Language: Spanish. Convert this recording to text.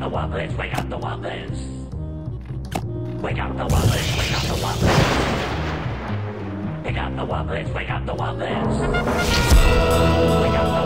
the Wobblers, wake up the Wobblers. Wake up the Wobblers, wake up the Wobblers. Wake up the Wobblers, wake up the Wobblers. Wake up the